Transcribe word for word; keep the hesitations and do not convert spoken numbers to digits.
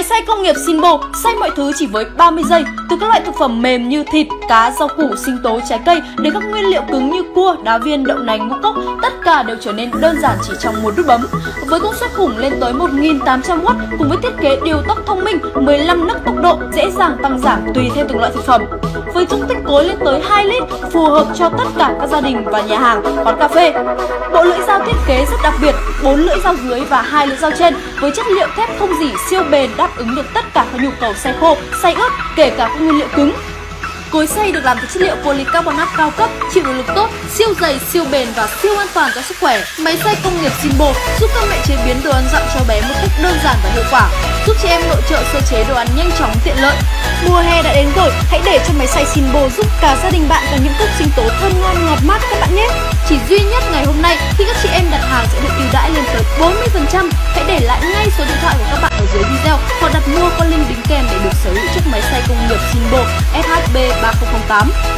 xay công nghiệp Sinbo xay mọi thứ chỉ với ba mươi giây, từ các loại thực phẩm mềm như thịt, cá, rau củ, sinh tố, trái cây đến các nguyên liệu cứng như cua, đá viên, đậu nành, ngũ cốc, tất cả đều trở nên đơn giản chỉ trong một nút bấm. Với công suất khủng lên tới một nghìn tám trăm oát cùng với thiết kế điều tốc thông minh, mười lăm nấc tốc độ, dễ dàng tăng giảm tùy theo từng loại thực phẩm. Với dung tích cối lên tới hai lít, phù hợp cho tất cả các gia đình và nhà hàng, quán cà phê. Bộ lưỡi dao thiết kế rất đặc biệt, bốn lưỡi dao dưới và hai lưỡi dao trên với chất liệu thép không rỉ siêu bền, đáp ứng được tất cả các nhu cầu xay khô, xay ướt, kể cả các nguyên liệu cứng. Cối xay được làm từ chất liệu polycarbonate cao cấp, chịu được lực tốt, siêu dày, siêu bền và siêu an toàn cho sức khỏe. Máy xay công nghiệp Sinbo giúp các mẹ chế biến đồ ăn dặm cho bé một cách đơn giản và hiệu quả, giúp chị em nội trợ sơ chế đồ ăn nhanh chóng tiện lợi. Mùa hè đã đến rồi, hãy để cho máy xay Sinbo giúp cả gia đình bạn có những cốc sinh tố thơm ngon ngọt mát các bạn nhé. Chỉ duy nhất ngày hôm nay khi các chị em đặt hàng sẽ được ưu đãi lên tới bốn mươi phần trăm. Hãy để lại ngay số điện thoại của các bạn ở dưới video hoặc đặt mua qua link đính kèm để được sở hữu chiếc máy xay công nghiệp Sinbo S H B ba không không tám.